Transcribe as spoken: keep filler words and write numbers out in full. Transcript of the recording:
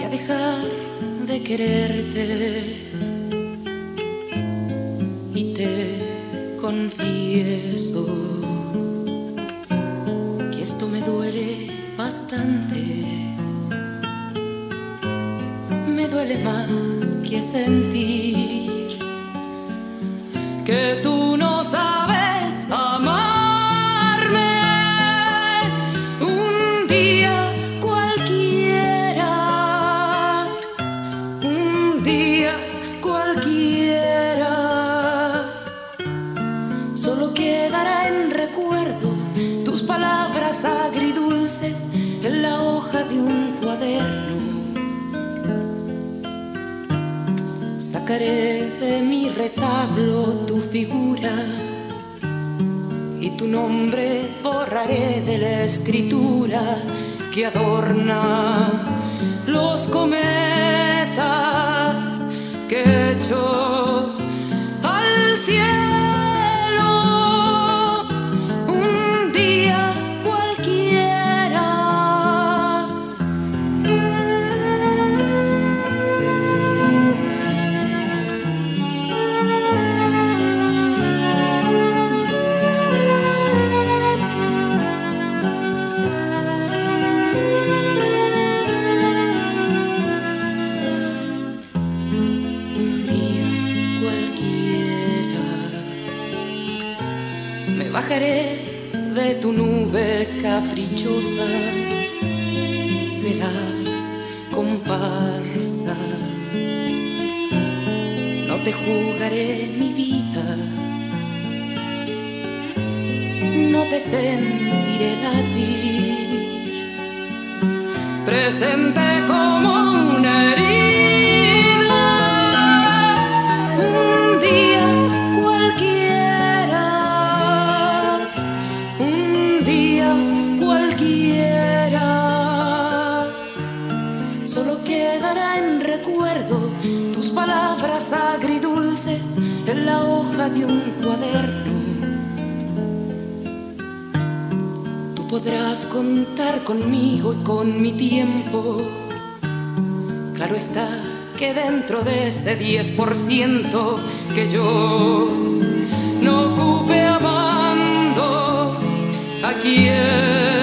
dejar de quererte y te confieso que esto me duele bastante. Me duele más que sentir que tú no sabes amarme. Un día cualquiera, un día cualquiera, solo quedará en recuerdo tus palabras agridulces en la hoja de un cuaderno. Sacaré de mi retablo tu figura y tu nombre borraré de la escritura que adorna los cometas que echo al cielo. Un día cualquiera. Bajaré de tu nube caprichosa, serás comparsa. No te jugaré mi vida, no te sentiré latir, presente como una herida. Un día cualquiera, cualquiera, solo quedará en recuerdo tus palabras agridulces en la hoja de un cuaderno. Tú podrás contar conmigo y con mi tiempo. Claro está que dentro de este diez por ciento que yo no ocupe amando a quien